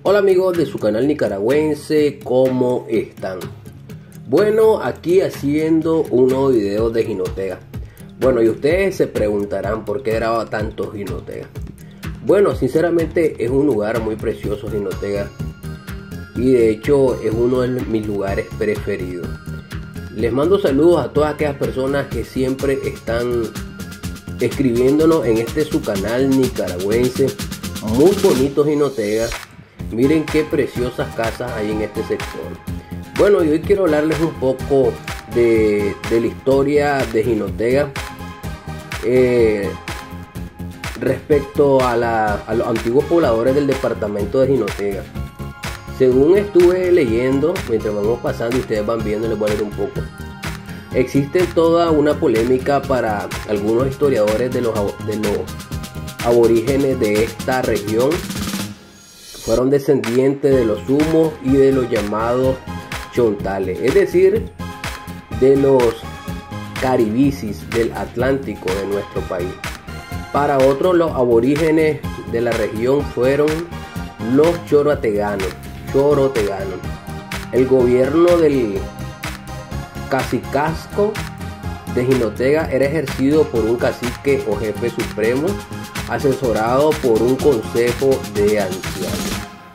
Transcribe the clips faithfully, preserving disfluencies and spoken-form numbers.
Hola amigos de su canal nicaragüense, ¿cómo están? Bueno, aquí haciendo un nuevo video de Jinotega. Bueno, y ustedes se preguntarán por qué graba tanto Jinotega. Bueno, sinceramente es un lugar muy precioso Jinotega, y de hecho es uno de mis lugares preferidos. Les mando saludos a todas aquellas personas que siempre están escribiéndonos en este su canal nicaragüense. Muy bonito Jinotega. Miren qué preciosas casas hay en este sector. Bueno, y hoy quiero hablarles un poco de, de la historia de Jinotega eh, respecto a, la, a los antiguos pobladores del departamento de Jinotega. Según estuve leyendo, mientras vamos pasando y ustedes van viendo, les voy a leer un poco. Existe toda una polémica para algunos historiadores de los, de los aborígenes de esta región. Fueron descendientes de los Sumos y de los llamados chontales, es decir, de los caribicis del Atlántico de nuestro país. Para otros, los aborígenes de la región fueron los choroteganos. choroteganos. El gobierno del cacicazgo de Jinotega era ejercido por un cacique o jefe supremo, asesorado por un consejo de ancianos.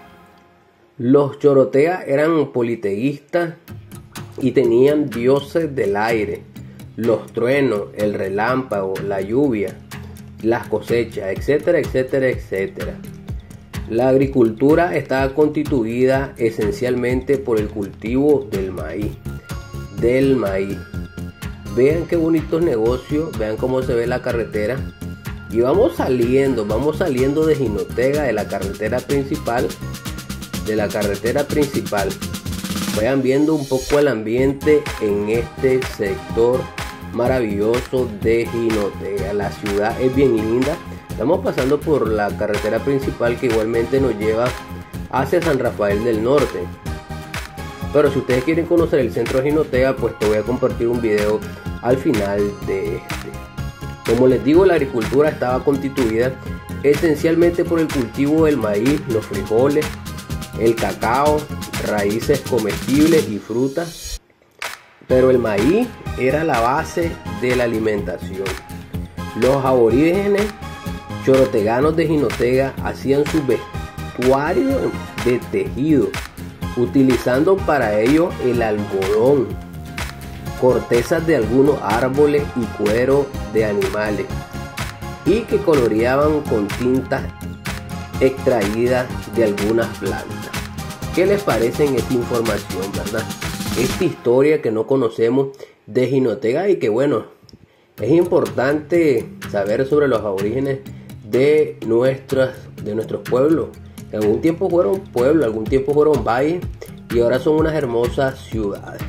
Los chorotegas eran politeístas y tenían dioses del aire, los truenos, el relámpago, la lluvia, las cosechas, etcétera, etcétera, etcétera. La agricultura estaba constituida esencialmente por el cultivo del maíz, del maíz. Vean qué bonitos negocios, vean cómo se ve la carretera. Y vamos saliendo, vamos saliendo de Jinotega, de la carretera principal, de la carretera principal. Vayan viendo un poco el ambiente en este sector maravilloso de Jinotega. La ciudad es bien linda. Estamos pasando por la carretera principal que igualmente nos lleva hacia San Rafael del Norte. Pero si ustedes quieren conocer el centro de Jinotega, pues te voy a compartir un video al final de este. Como les digo, la agricultura estaba constituida esencialmente por el cultivo del maíz, los frijoles, el cacao, raíces comestibles y frutas. Pero el maíz era la base de la alimentación. Los aborígenes choroteganos de Jinotega hacían su vestuario de tejido, utilizando para ello el algodón, cortezas de algunos árboles y cuero de animales, y que coloreaban con tintas extraídas de algunas plantas. ¿Qué les parece en esta información, verdad? Esta historia que no conocemos de Jinotega, y que bueno, es importante saber sobre los aborígenes de, nuestras, de nuestros pueblos. En algún tiempo fueron pueblos, algún tiempo fueron valles, y ahora son unas hermosas ciudades.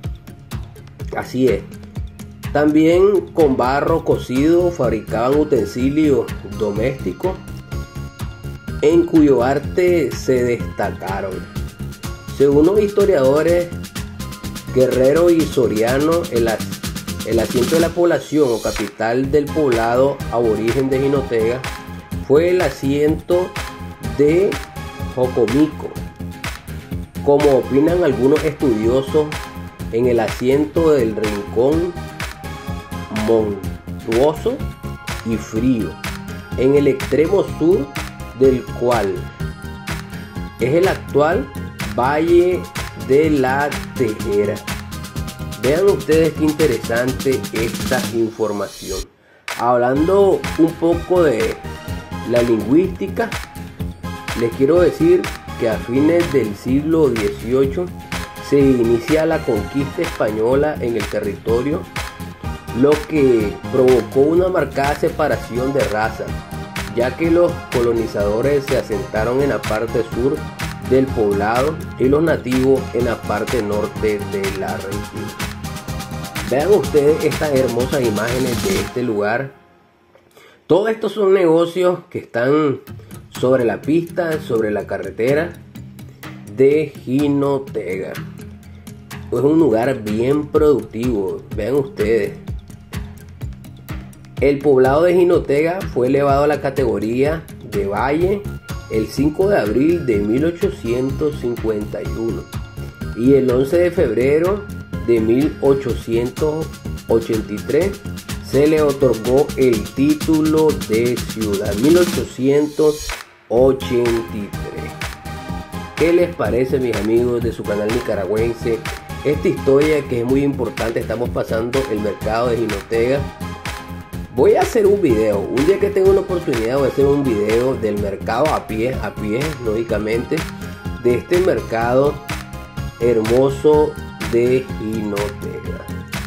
Así es. También con barro cocido fabricaban utensilios domésticos en cuyo arte se destacaron, según los historiadores Guerrero y Soriano, el, el asiento de la población o capital del poblado aborigen de Jinotega fue el asiento de Jocomico. Como opinan algunos estudiosos, en el asiento del rincón montuoso y frío, en el extremo sur del cual es el actual Valle de la Tejera. Vean ustedes qué interesante esta información. Hablando un poco de la lingüística, les quiero decir que a fines del siglo dieciocho se inicia la conquista española en el territorio, lo que provocó una marcada separación de razas, ya que los colonizadores se asentaron en la parte sur del poblado y los nativos en la parte norte de la región. Vean ustedes estas hermosas imágenes de este lugar. Todos estos son negocios que están sobre la pista, sobre la carretera de Jinotega. Es un lugar bien productivo. Vean ustedes. El poblado de Jinotega fue elevado a la categoría de valle el cinco de abril de mil ochocientos cincuenta y uno y el once de febrero de mil ochocientos ochenta y tres se le otorgó el título de ciudad. mil ochocientos ochenta y tres. ¿Qué les parece, mis amigos de su canal nicaragüense? Esta historia que es muy importante. Estamos pasando el mercado de Jinotega. Voy a hacer un video, un día que tenga una oportunidad voy a hacer un video del mercado a pie, a pie, lógicamente, de este mercado hermoso de Jinotega.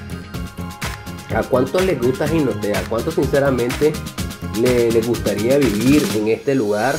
¿A cuántos les gusta Jinotega? ¿A cuántos sinceramente le, les gustaría vivir en este lugar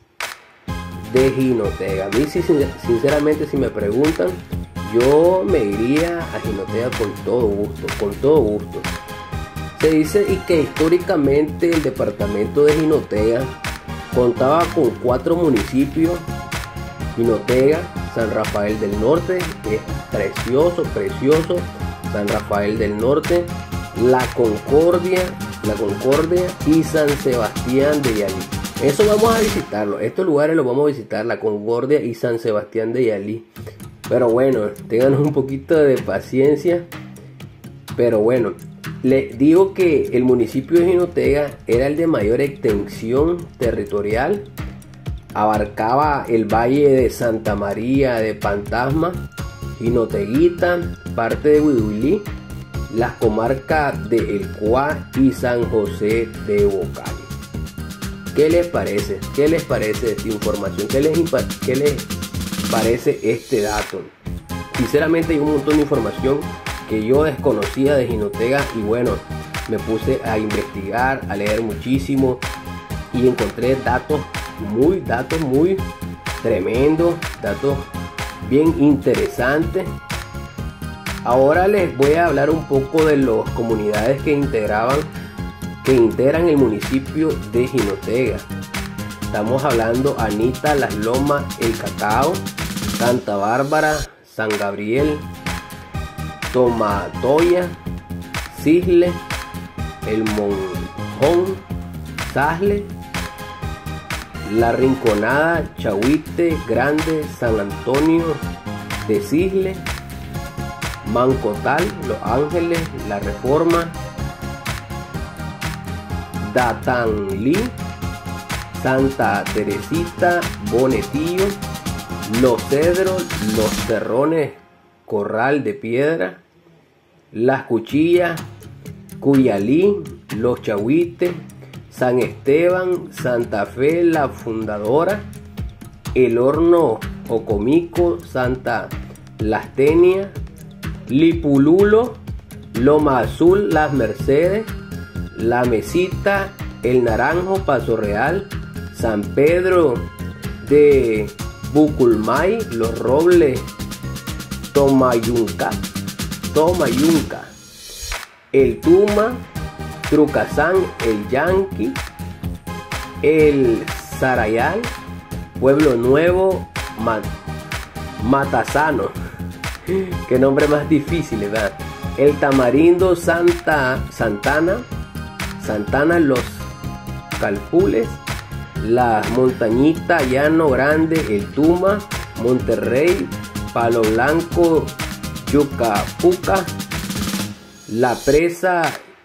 de Jinotega? A mí sí, sinceramente, si me preguntan, yo me iría a Jinotega con todo gusto, con todo gusto. Se dice y que históricamente el departamento de Jinotega contaba con cuatro municipios: Jinotega, San Rafael del Norte, que es precioso, precioso, San Rafael del Norte, La Concordia, La Concordia y San Sebastián de Yalí. Eso vamos a visitarlo, estos lugares los vamos a visitar, La Concordia y San Sebastián de Yalí. Pero bueno, tengan un poquito de paciencia. Pero bueno, les digo que el municipio de Jinotega era el de mayor extensión territorial. Abarcaba el valle de Santa María de Pantasma, Jinoteguita, parte de Huidulí, las comarcas de El Cuá y San José de Bocali. ¿Qué les parece? ¿Qué les parece esta información? ¿Qué les, qué les parece este dato? Sinceramente hay un montón de información que yo desconocía de Jinotega y bueno, me puse a investigar, a leer muchísimo y encontré datos muy, datos muy tremendos, datos bien interesantes. Ahora les voy a hablar un poco de las comunidades que integraban, que integran el municipio de Jinotega. Estamos hablando Anita, Las Lomas, El Cacao, Santa Bárbara, San Gabriel, Tomatoya, Cisle, El Monjón, Sasle, La Rinconada, Chahuite, Grande, San Antonio de Cisle, Mancotal, Los Ángeles, La Reforma, Datanlí, Santa Teresita, Bonetillo, Los Cedros, Los Terrones, Corral de Piedra, Las Cuchillas, Cuyalí, Los Chahuites, San Esteban, Santa Fe la Fundadora, El Horno Ocomico, Santa Lastenia, Lipululo, Loma Azul, Las Mercedes, La Mesita, El Naranjo, Paso Real, San Pedro de Buculmay, Los Robles, Tomayunca, Tomayunca, El Tuma, Trucazán, El Yanqui, El Sarayal, Pueblo Nuevo, Mat Matasano, qué nombre más difícil, ¿verdad? El Tamarindo, Santa Santana, Santana, Los Calpules, La Montañita, Llano Grande, El Tuma, Monterrey, Palo Blanco, Yucapuca, La Presa,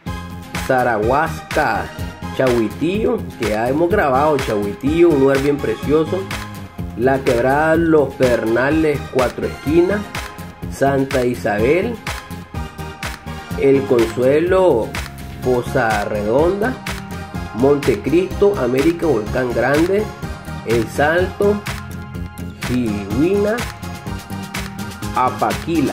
Zarahuasca, Chahuitillo, que ya hemos grabado Chahuitillo, un lugar bien precioso, La Quebrada, Los Pernales, Cuatro Esquinas, Santa Isabel, El Consuelo, Poza Redonda, Montecristo, América, Volcán Grande, El Salto, Jihuina, Apaquila,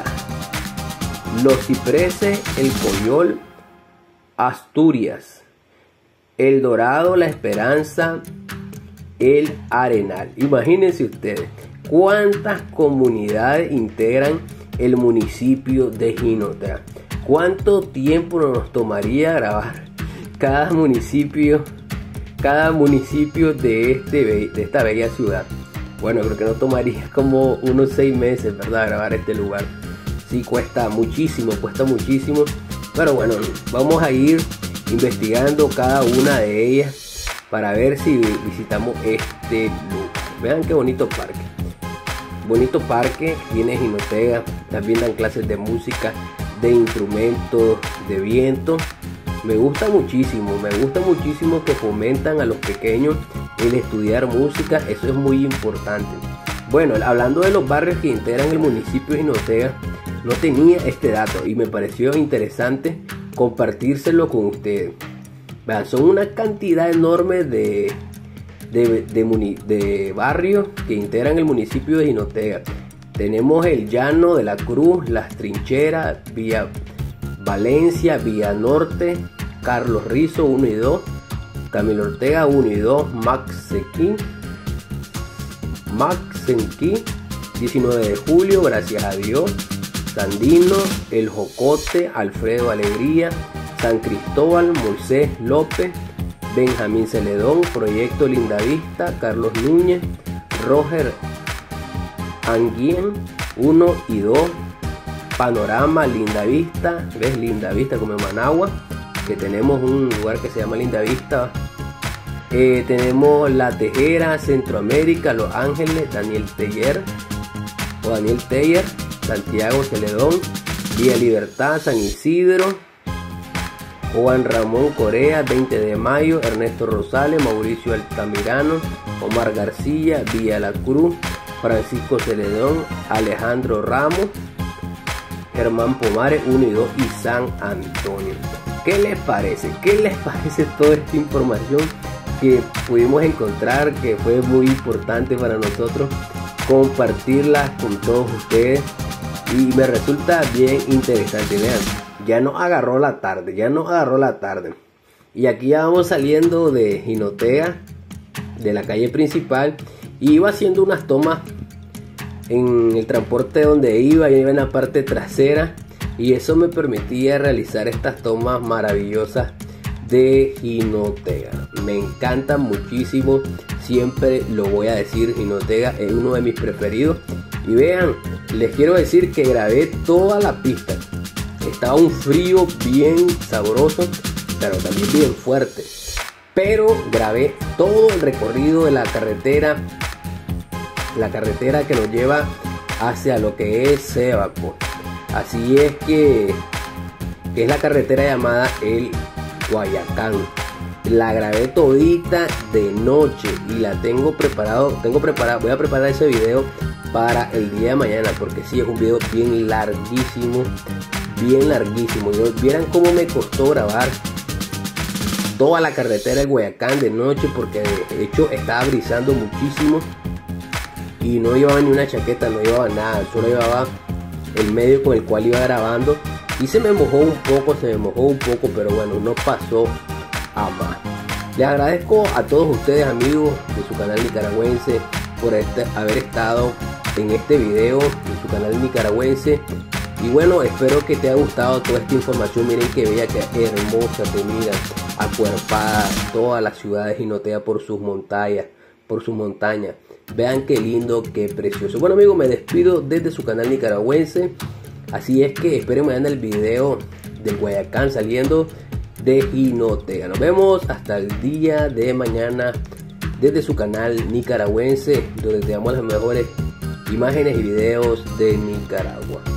Los Cipreses, El Coyol, Asturias, El Dorado, La Esperanza, El Arenal. Imagínense ustedes cuántas comunidades integran el municipio de Jinotega. ¿Cuánto tiempo nos tomaría grabar cada municipio, cada municipio de, este, de esta bella ciudad? Bueno, creo que nos tomaría como unos seis meses, ¿verdad? Grabar este lugar. Sí, cuesta muchísimo, cuesta muchísimo. Pero bueno, vamos a ir investigando cada una de ellas para ver si visitamos este. este lugar. Vean qué bonito parque. Bonito parque tiene Jinotega. También dan clases de música, de instrumentos, de viento. Me gusta muchísimo, me gusta muchísimo que fomentan a los pequeños el estudiar música. Eso es muy importante. Bueno, hablando de los barrios que integran el municipio de Jinotega, no tenía este dato y me pareció interesante compartírselo con ustedes. Vean, son una cantidad enorme de, de, de, de barrios que integran el municipio de Jinotega. Tenemos el Llano de la Cruz, Las Trincheras, Villa Valencia, Villa Norte, Carlos Rizo uno y dos, Camilo Ortega uno y dos, Maxequín, Maxenquí, diecinueve de julio, Gracias a Dios, Sandino, El Jocote, Alfredo Alegría, San Cristóbal, Moisés López, Benjamín Celedón, Proyecto Lindavista, Carlos Núñez, Roger Anguien uno y dos, Panorama, Lindavista, ves Lindavista como en Managua, que tenemos un lugar que se llama Lindavista. Eh, tenemos La Tejera, Centroamérica, Los Ángeles, Daniel Teller o Daniel Teller, Santiago Celedón, Villa Libertad, San Isidro, Juan Ramón Corea, veinte de mayo, Ernesto Rosales, Mauricio Altamirano, Omar García, Villa La Cruz, Francisco Celedón, Alejandro Ramos, Germán Pomares uno y dos y San Antonio. ¿Qué les parece? ¿Qué les parece toda esta información que pudimos encontrar, que fue muy importante para nosotros compartirla con todos ustedes? Y me resulta bien interesante. Vean, ya nos agarró la tarde, ya nos agarró la tarde. Y aquí ya vamos saliendo de Jinotega, de la calle principal, y iba haciendo unas tomas en el transporte donde iba, iba en la parte trasera, y eso me permitía realizar estas tomas maravillosas de Jinotega. Me encanta muchísimo, siempre lo voy a decir, Jinotega es uno de mis preferidos. Y vean, les quiero decir que grabé toda la pista. Estaba un frío bien sabroso, pero también bien fuerte, pero grabé todo el recorrido de la carretera, la carretera que nos lleva hacia lo que es Cebaco. Así es que, que es la carretera llamada el Guayacán. La grabé todita de noche y la tengo preparado, tengo preparado, voy a preparar ese video para el día de mañana, porque sí, es un video bien larguísimo, bien larguísimo. Y vieran cómo me costó grabar toda la carretera del Guayacán de noche, porque de hecho estaba brisando muchísimo y no llevaba ni una chaqueta, no llevaba nada, solo llevaba el medio con el cual iba grabando, y se me mojó un poco, se me mojó un poco, pero bueno, no pasó a más. Les agradezco a todos ustedes, amigos de su canal nicaragüense, por este, haber estado en este video de su canal nicaragüense. Y bueno, espero que te haya gustado toda esta información. Miren que bella, que hermosa se mira, acuerpada toda la ciudad de Jinotega por sus montañas, por sus montañas. Vean qué lindo, qué precioso. Bueno, amigos, me despido desde su canal nicaragüense. Así es que esperen mañana el video del Guayacán saliendo de Jinotega. Nos vemos hasta el día de mañana desde su canal nicaragüense, donde te damos las mejores imágenes y videos de Nicaragua.